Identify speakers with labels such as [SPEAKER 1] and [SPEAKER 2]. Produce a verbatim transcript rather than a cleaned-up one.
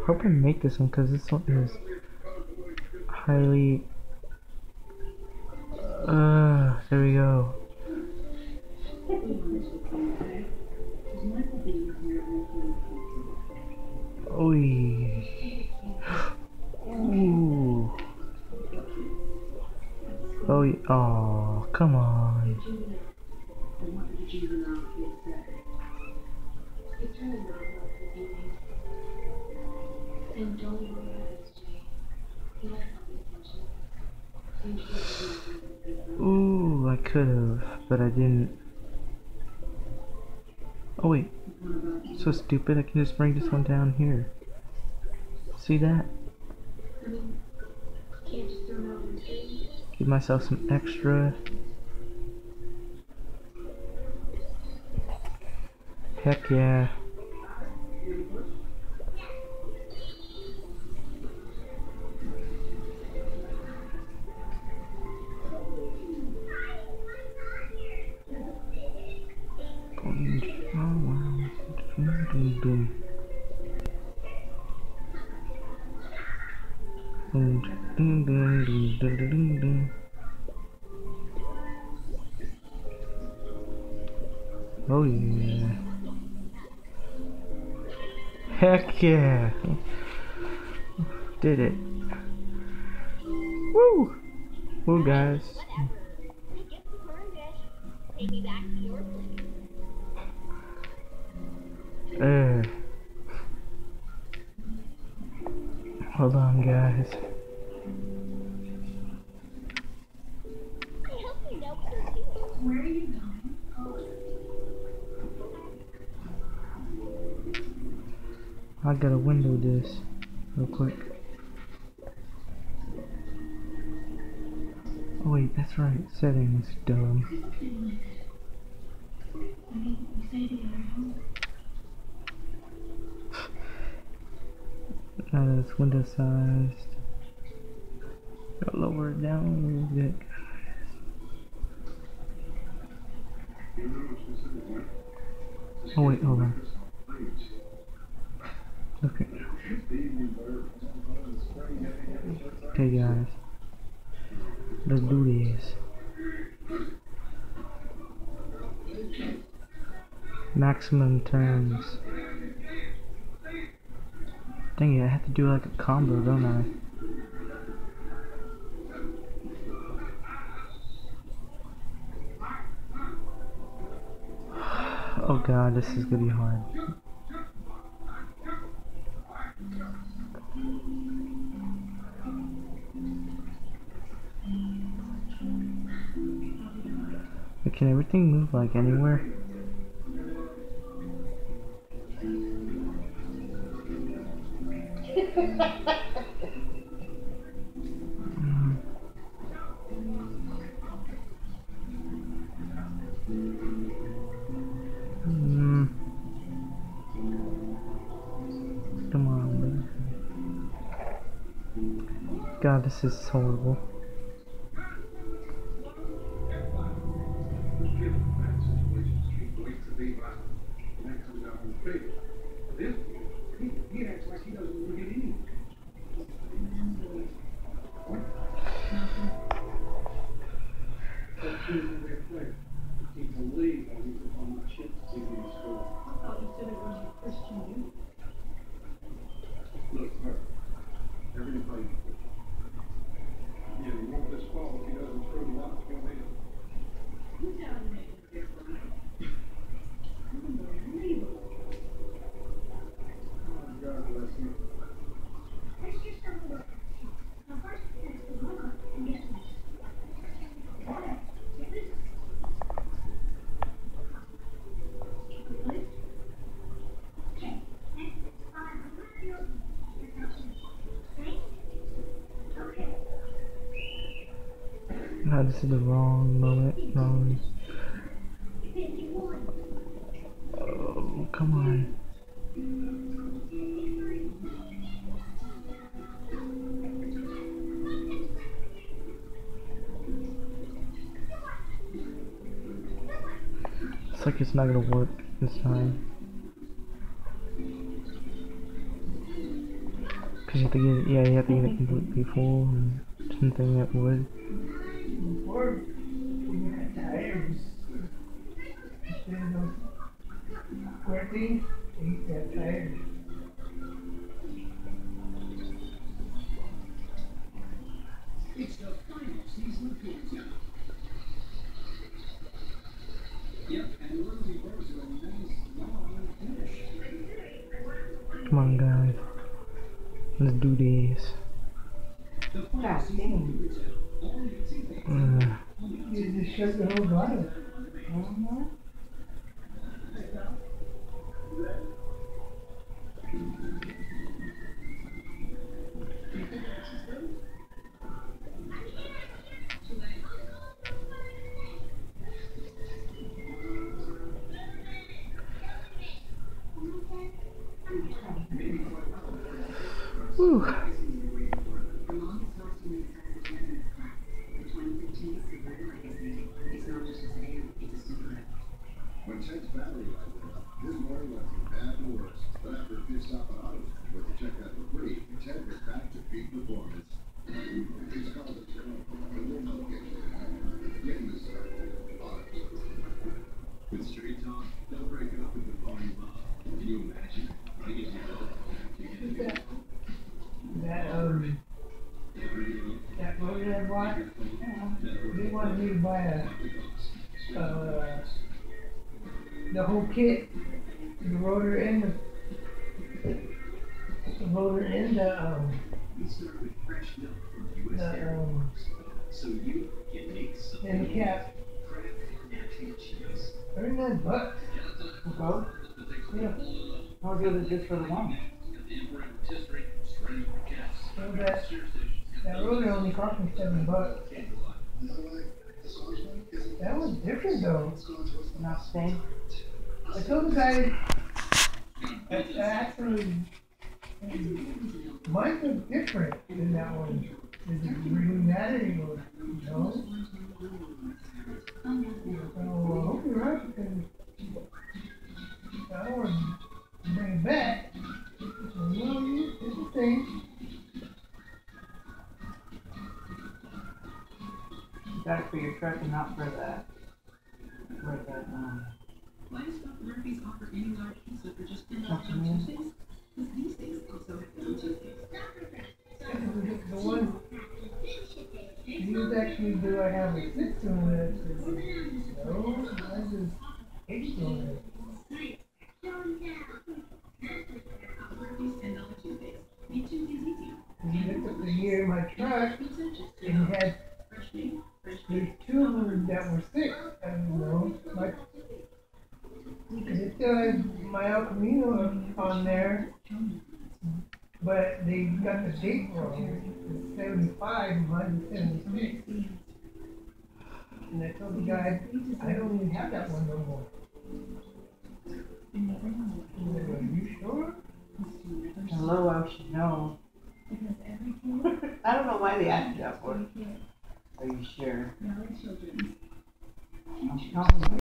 [SPEAKER 1] Hope I make this one because this one is highly. Uh, there we go. Oy. Ooh. Oh, yeah. Oh, come on. Ooh, I could have, but I didn't. Oh wait, so stupid, I can just bring this one down here. See that? Give myself some extra. Heck yeah. Oh yeah. Heck yeah. Did it. Woo! Woo guys. Uh, hold on guys.
[SPEAKER 2] Where are you going?
[SPEAKER 1] I gotta window this real quick. Oh wait, that's right. Settings, dumb. Now that's window sized. Gotta lower it down a little bit. Oh wait, hold on. Okay. Okay guys. Let's do this. Maximum turns. Dang it, I have to do like a combo, don't I? Oh god, this is gonna be hard. But can everything move like anywhere? mm. Mm. Come on, man. God, this is horrible. God, this is the wrong moment. Wrong. Oh, come on. It's like it's not gonna work this time. Cause you have to get it, yeah, you have to get it completely full and something that would.
[SPEAKER 3] Before, we had tires. Instead of square things, they used to have tires.
[SPEAKER 4] It's the final season of Countdown. Yep, and the Rosie Rose are a nice long finish.
[SPEAKER 1] Come on, guys. Let's do this.
[SPEAKER 4] The final season of retail. All you see
[SPEAKER 1] Uh,
[SPEAKER 3] You just shut the whole bottle. Uh-huh.
[SPEAKER 1] whew.
[SPEAKER 5] When Ted's battery light went up, his morning went from bad to worse. But after a pit stop at Auto Center to check out for free, Ted was back to peak performance. He's called it General, but we'll help get you there. Getting this started, Auto Center. With straight talk, they'll break it up with the volume up. Can you imagine? I get you
[SPEAKER 3] That, that, um, that rotor I bought, they wanted me to buy a, uh, the whole kit, the rotor and the, the rotor and the, um,
[SPEAKER 4] We start with fresh milk from U S
[SPEAKER 3] the,
[SPEAKER 4] Dairy
[SPEAKER 3] um,
[SPEAKER 4] Farms, so you can make something
[SPEAKER 3] and the cap,
[SPEAKER 4] Kraft natural cheese.
[SPEAKER 3] thirty-nine bucks.
[SPEAKER 6] For both?
[SPEAKER 3] Yeah,
[SPEAKER 6] How good is this for the one?
[SPEAKER 3] so that, that rotor only cost me seven bucks. That was different though.
[SPEAKER 6] Not stain?
[SPEAKER 3] I told the guy, that actually, mine was different than that one. Is it really matter? He goes, no. So, I hope you're right, because I don't want to bring it back. So, well, you- it's a thing.
[SPEAKER 6] You got it for your truck and not for that. For that, um,
[SPEAKER 7] Why does Doctor Murphy's offer any large pizza for just ten dollars
[SPEAKER 6] What's the
[SPEAKER 7] on
[SPEAKER 6] name?
[SPEAKER 7] Tuesdays? Because these days also have them on Tuesdays.
[SPEAKER 3] The one, he was actually, do I have a six on it? I said, no, I just eight on it.
[SPEAKER 7] Murphy's ten dollar Tuesdays. Make Tuesdays easier.
[SPEAKER 3] And he looked up the year in my truck,
[SPEAKER 7] Pizza just
[SPEAKER 3] and
[SPEAKER 7] ten
[SPEAKER 3] he
[SPEAKER 7] dollars.
[SPEAKER 3] had,
[SPEAKER 7] Fresh meat, fresh
[SPEAKER 3] there's
[SPEAKER 7] meat.
[SPEAKER 3] two of them that were six, I don't know, like, because it still has my El Camino on there, but they got the date wrong, it's seventy-five, mine is seventy-six. And I told the guy, I don't even have that one no more. He said, are you sure?
[SPEAKER 6] hello, I should know. I don't know why they asked you that for. Are you sure? I'm telling you.